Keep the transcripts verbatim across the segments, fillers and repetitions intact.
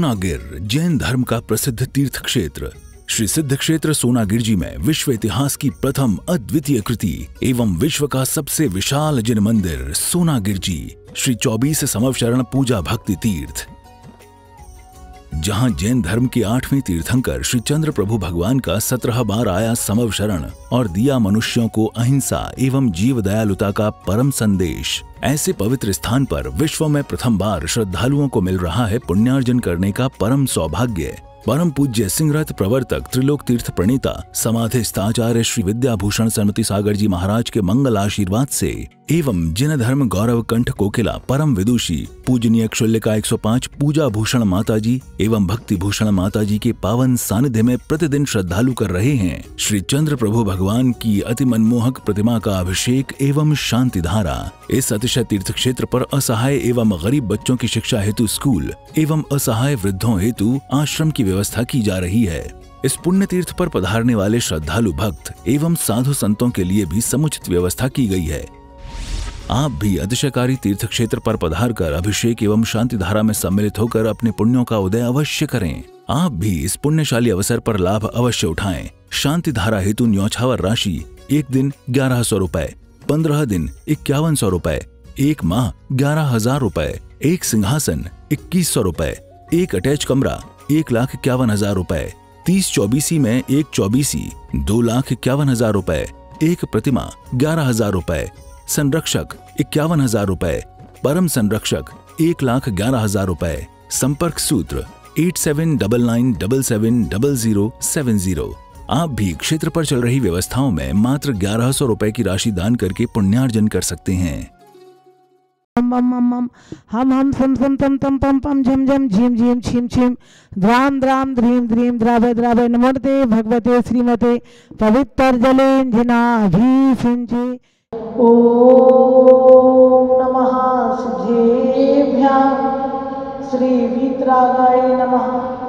सोनागिर जैन धर्म का प्रसिद्ध तीर्थ क्षेत्र श्री सिद्ध क्षेत्र सोनागिर जी में विश्व इतिहास की प्रथम अद्वितीय कृति एवं विश्व का सबसे विशाल जैन मंदिर सोनागिर जी श्री चौबीस संवत्सरण पूजा भक्ति तीर्थ, जहां जैन धर्म के आठवें तीर्थंकर श्री चंद्र प्रभु भगवान का सत्रह बार आया समवशरण और दिया मनुष्यों को अहिंसा एवं जीव दयालुता का परम संदेश। ऐसे पवित्र स्थान पर विश्व में प्रथम बार श्रद्धालुओं को मिल रहा है पुण्यार्जन करने का परम सौभाग्य। परम पूज्य सिंहरथ प्रवर्तक त्रिलोक तीर्थ प्रणीता समाधिस्थ आचार्य श्री विद्याभूषण सन्मति सागर जी महाराज के मंगल आशीर्वाद से एवं जिन धर्म गौरव कंठ कोकिला परम विदुषी पूजनीय क्षुल्लिका एक सौ पाँच पूजा भूषण माता जी एवं भक्ति भूषण माता जी के पावन सानिध्य में प्रतिदिन श्रद्धालु कर रहे हैं श्री चंद्र प्रभु भगवान की अति मनमोहक प्रतिमा का अभिषेक एवं शांति धारा। इस अतिशय तीर्थ क्षेत्र पर असहाय एवं गरीब बच्चों की शिक्षा हेतु स्कूल एवं असहाय वृद्धों हेतु आश्रम की व्यवस्था की जा रही है। इस पुण्य तीर्थ पर पधारने वाले श्रद्धालु भक्त एवं साधु संतों के लिए भी समुचित व्यवस्था की गई है। आप भी अतिशयकारी तीर्थ क्षेत्र पर पधार कर अभिषेक एवं शांति धारा में सम्मिलित होकर अपने पुण्यों का उदय अवश्य करें। आप भी इस पुण्यशाली अवसर पर लाभ अवश्य उठाएं। शांति धारा हेतु न्यौछावर राशि एक दिन ग्यारह सौ रूपए, पंद्रह दिन इक्यावन सौ रूपए, एक माह ग्यारह हजार रूपए, एक सिंहासन इक्कीस सौ रूपए, एक अटैच कमरा एक लाख इक्यावन हजार रूपए, तीस चौबीसी में एक चौबीसी दो लाख इक्यावन हजार रूपए, एक प्रतिमा ग्यारह हजार रूपए, संरक्षक इक्यावन हजार रूपए, परम संरक्षक एक लाख ग्यारह हजार रूपए। संपर्क सूत्र eight seven double nine double seven double zero seven zero. आप भी क्षेत्र पर चल रही व्यवस्थाओं में मात्र ग्यारह सौ रूपए की राशि दान करके पुण्यार्जन कर सकते हैं। हम हम हम हम हम हम सम सम तम तम पम पम झम झम झीम झीम छीम छीम द्राम द्राम द्रीम द्रीम द्रावे द्रावे नमोते भगवते श्रीमते पवित्र जलेंजनाभीषिञ्चे। ओम नमः सिद्धेभ्यां श्री वीतरागाय नमः।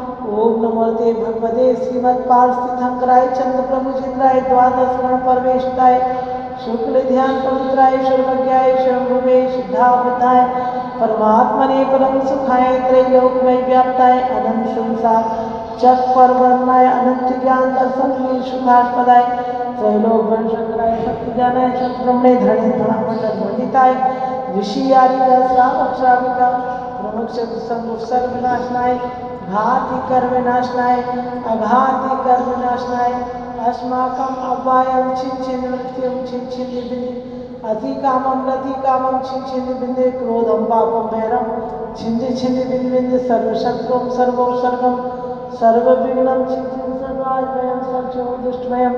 ओम नमोते भगवते श्रीमत्पार्थिथंकराय चंद्र प्रभुजिंद्राय द्वादश गण परमेष्ठाय शुक्ल ध्यान पवित्राय सर्वज्ञाय शंभुवे सिद्धावताय परमात्मने परम सुखाय त्रैलोक्यमय व्याप्ताय अनंत संसार चक परवर्णाय अनंत ज्ञान दर्शन सुखास्पदाय त्रैलोक वंशकराय शक्ति जानाय ब्रह्मणे धरणे धनामंडल मंडिताय ऋषियारिका श्रावक श्राविका प्रमुख सर्व विनाशनाय घाति कर विनाशनाय अघाति कर विनाशनाय अस्माकं अपायं छिन छिन मृत्युं छिन छिन निबिने अति कामं रति कामं छिन छिन निबिने क्रोधं पापं भैरं छिन छिन निबिने सर्वशत्रुं सर्वोपसर्गं सर्वविघ्नं छिन छिन सर्वाभयं सर्वो दुष्टभयं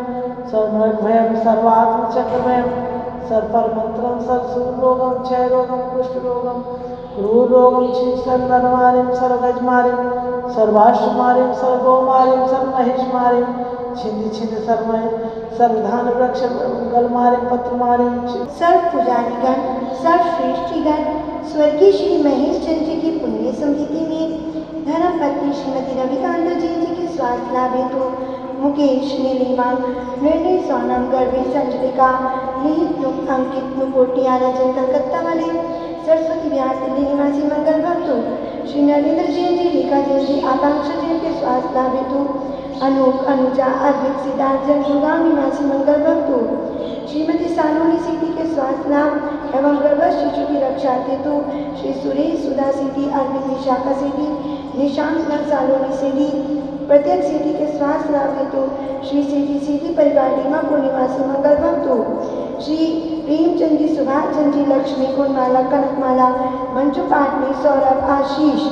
सर्वभयं सर्वात्मचक्रभयं सर्वमन्त्रं सर्वरोगं क्षयरोगं कुष्ठरोगं क्रूररोगं छिन छिन नरमारिं सर्वगजमारिं सर्वाश्वमारिं सर्वगोमारिं सर्वमहेशमारिं छिंद छिंद सर्वमय सर्वधान वृक्ष गलमारे पत्रमारे सर्व पुजारीगण सर्वश्रेष्ठीगण स्वर्गीय श्री महेश चंद्र जी की पुण्य स्मृति में धर्म पत्नी श्रीमती रविकांत जैन जी के स्वास्थ्य लाभ हेतु मुकेश नीलिमा निर्णय सोनम गर्भी संजलिका निहित नुक अंकित नुकोटी आराजन कलकत्ता वाले सरस्वती विहार दिल्ली निवासी मंगल भक्तों श्री नरेंद्र जैन जी रेखा जैन जी आकांक्षा जैन के स्वास्थ्य लाभ हेतु अनूप अनुजा अर्पित सिद्धार्थ जन गुड़गांव निवासी मंगल भक्तों श्रीमती सानोनी सिद्धि के स्वास्थ्य लाभ एवं गर्भस्थ शिशु की रक्षा हेतु श्री सुरेश सुधा सिद्धि अर्पित विशाखा सिद्धि निशांत नर सालोनी सिद्धि प्रत्येक सिद्धि के स्वास्थ्य लाभ हेतु श्री सिद्धि सिद्धि परिवार डीमापुर निवासी मंगल भक्तों श्री प्रेमचंद जी सुभाष चंद जी लक्ष्मी कुंडमाला कनकमाला मंजू पाटनी सौरभ आशीष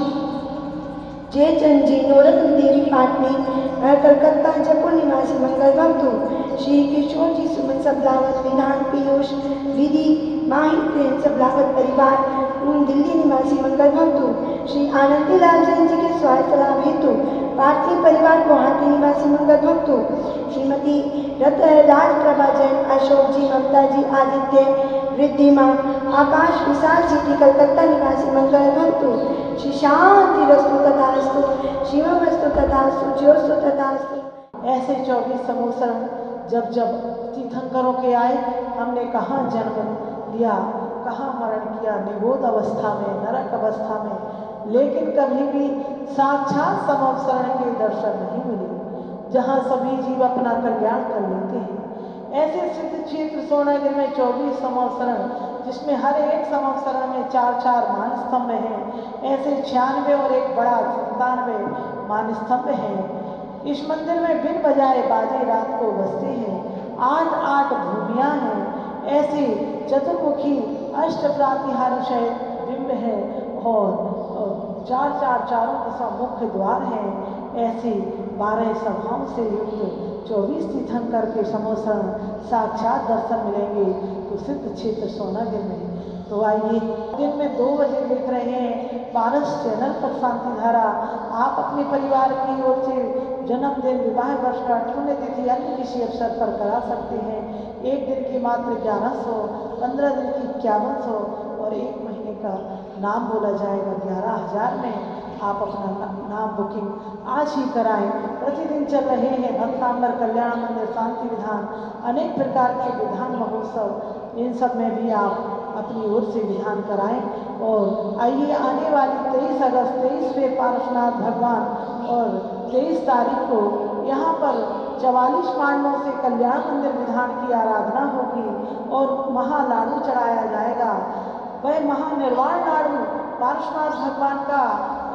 जयचंद जी नौरत्न देवी पाटनी कलकत्ता जयपुर निवासी मंगल भक्तों श्री किशोर जी सुमन सबलावत विधान पीयूष विधि माही प्रेम सबलावत परिवार दिल्ली निवासी मंगल भक्तों श्री आनंदी लाल जैन जी के स्वास्थ्य लाभ हेतु पाटनी परिवार गुवाहाटी निवासी मंगल भक्तों श्रीमती रत राज प्रभा जैन अशोक जी ममता जी आदित्य रिद्धिमा आकाश विशाल सिटी कलकत्ता निवासी मंगल भक्तों श्री शांति रस्तु तथास्तु शिवम रस्तु तथास्तु ज्योस्तु तथास्तु। ऐसे चौबीस संवत्सर जब जब तीर्थंकरों के आए हमने कहाँ जन्म लिया कहाँ मरण किया, निगोद अवस्था में नरक अवस्था में लेकिन कभी भी साक्षात समवसरण के दर्शन नहीं मिले, जहाँ सभी जीव अपना कल्याण कर लेते हैं। ऐसे सिद्ध क्षेत्र सोनागिर में चौबीस समवसरण, जिसमें हर एक समवसरण में चार चार मान स्तंभ हैं, ऐसे छियानवे और एक बड़ा संतानवे मान स्तंभ हैं। इस मंदिर में बिन बजाए बाजे रात को बजते हैं। आठ आठ भूमियाँ हैं, ऐसे चतुर्मुखी अष्ट प्रातिहारी सहित बिंब है और चार चार चारों दिशा मुख्य द्वार हैं। ऐसे बारह सभाओं से युक्त चौबीस तीर्थंकर के समवसरण साक्षात दर्शन मिलेंगे तो सिद्ध क्षेत्र सोनागिर में। तो आइए, दिन में दो बजे देख रहे हैं पारस चैनल पर शांति धारा। आप अपने परिवार की ओर से जन्मदिन, विवाह वर्ष का पुण्यतिथि अन्य किसी अवसर पर करा सकते हैं। एक दिन की मात्र ग्यारह सौ, पंद्रह दिन की इक्यावन सौ और एक महीने का नाम बोला जाएगा ग्यारह हजार में। आप अपना ना, नाम बुकिंग आज ही कराएं। प्रतिदिन चल रहे हैं भक्तांबर कल्याण मंदिर शांति विधान, अनेक प्रकार के विधान महोत्सव, इन सब में भी आप अपनी ओर से विधान कराएं। और आइए, आने वाली तेईस अगस्त तेईसवें पार्श्वनाथ भगवान और तेईस तारीख को यहाँ पर चवालीस मांडों से कल्याण मंदिर विधान की आराधना होगी और महालाडू चढ़ाया जाएगा। वह महानिर्वाण लाडू पार्श्वनाथ भगवान का,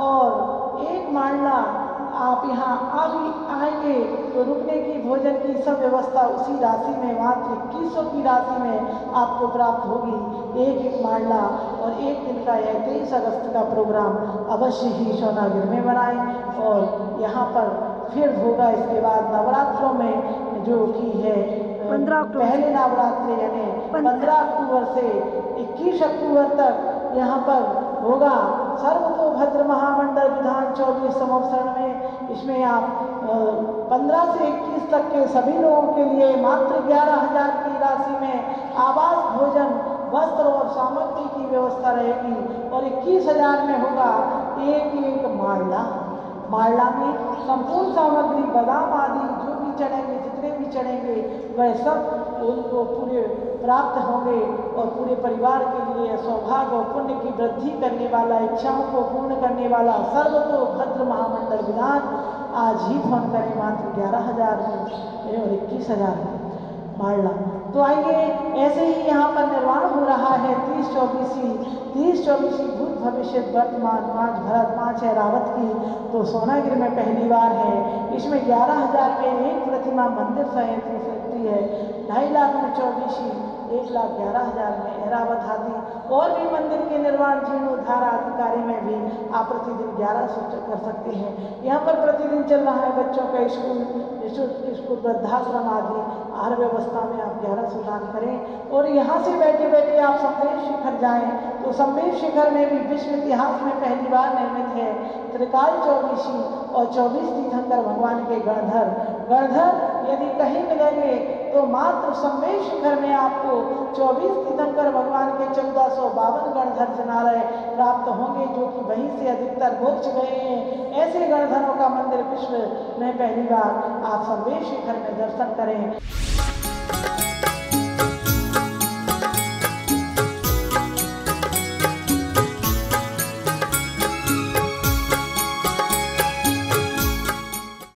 और एक मांडला आप यहाँ अभी आएंगे तो रुकने की, भोजन की सब व्यवस्था उसी राशि में, मात्र इक्कीस सौ की राशि में आपको प्राप्त होगी। एक एक मांडला और एक दिन का यह तेईस अगस्त का प्रोग्राम अवश्य ही सोनागिर में बनाएं। और यहाँ पर फिर होगा इसके बाद नवरात्रों में, जो कि है पहले नवरात्रि यानी पंद्रह अक्टूबर से इक्कीस अक्टूबर तक यहाँ पर होगा सर्वतोभद्र महामंडल विधान चौबीस समवसरण में। इसमें आप पंद्रह से इक्कीस तक के सभी लोगों के लिए मात्र ग्यारह हजार की राशि में आवास, भोजन, वस्त्र और सामग्री की व्यवस्था रहेगी। और इक्कीस हजार में होगा एक एक माला। माला में संपूर्ण सामग्री, बादाम आदि जो भी चढ़ेंगे, जितने भी चढ़ेंगे, वह सब उनको पूरे प्राप्त होंगे और पूरे परिवार के लिए सौभाग्य और पुण्य की वृद्धि करने वाला, इच्छाओं को पूर्ण करने वाला सर्वतोभद्र महामंडल विधान आज ही फोन करें मात्र ग्यारह हजार में और इक्कीस हजार में माला। तो आइए, ऐसे ही यहाँ पर निर्माण हो रहा है तीस चौबीसी तीस चौबीसी भूत भविष्य वर्तमान पाँच भरत पाँच है रावत की। तो सोनागिर में पहली बार है। इसमें ग्यारह हजार में एक प्रतिमा मंदिर सहित हो सकती है, ढाई लाख में चौबीसी, एक लाख ग्यारह हजार में एरावत हाथी। और भी मंदिर के निर्माण, जीर्णोद्धार आदि कार्य में भी आप प्रतिदिन ग्यारह सौ कर सकते हैं। यहाँ पर प्रतिदिन चल रहा है बच्चों का स्कूल, स्कूल वृद्धाश्रम आदि, आहार व्यवस्था में आप ग्यारह सौ दान करें। और यहाँ से बैठे बैठे आप संदेश शिखर जाएं तो संदेश शिखर में भी विश्व इतिहास में पहली बार निर्मित है त्रिकाल चौबीसी और चौबीस तीर्थंकर भगवान के गणधर। गणधर यदि कहीं मिलेंगे तो मात्र संदेश शिखर में आपको चौबीस तीर्थंकर भगवान के चौदह सौ बावन गणधर जनालय प्राप्त होंगे, जो कि वहीं से अधिकतर मोक्ष गए हैं। ऐसे गणधरों का मंदिर विश्व में पहली बार आप संदेश शिखर में दर्शन करें।